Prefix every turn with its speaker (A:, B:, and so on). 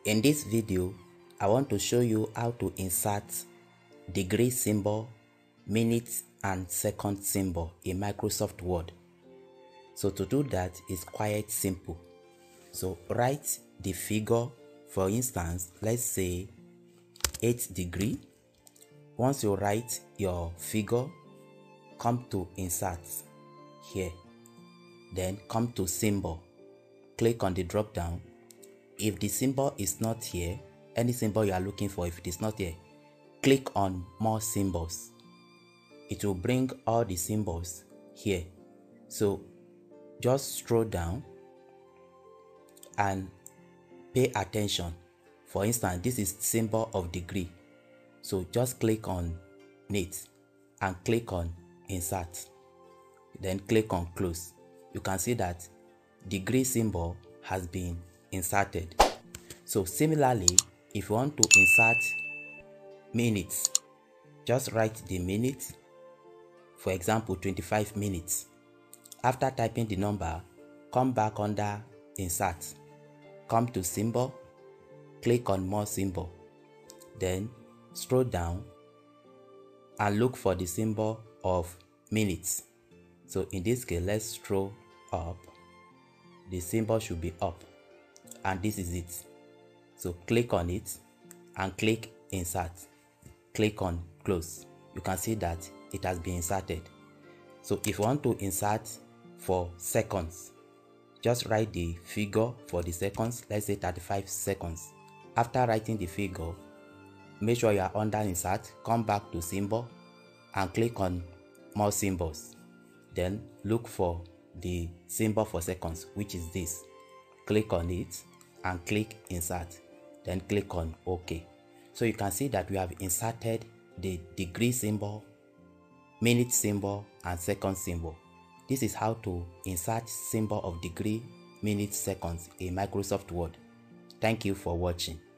A: In this video, I want to show you how to insert degree symbol, minutes and second symbol in Microsoft Word. So to do that is quite simple. So write the figure, for instance, let's say 8 degree. Once you write your figure, come to insert here, then come to symbol, click on the drop down. If the symbol is not here, any symbol you are looking for, if it is not here, click on more symbols. It will bring all the symbols here. So just scroll down and pay attention. For instance, this is symbol of degree. So just click on it and click on insert. Then click on close. You can see that degree symbol has been inserted. So similarly, if you want to insert minutes, just write the minutes, for example 25 minutes. After typing the number, come back under insert, come to symbol, click on more symbol, then scroll down and look for the symbol of minutes. So in this case, let's scroll up. The symbol should be up, and this is it. So click on it and click insert, click on close. You can see that it has been inserted. So if you want to insert for seconds, just write the figure for the seconds, let's say 35 seconds. After writing the figure, make sure you are under insert, come back to symbol and click on more symbols. Then look for the symbol for seconds, which is this. Click on it and click insert, then click on OK. So you can see that we have inserted the degree symbol, minute symbol and second symbol. This is how to insert symbol of degree, minutes, seconds in Microsoft Word. Thank you for watching.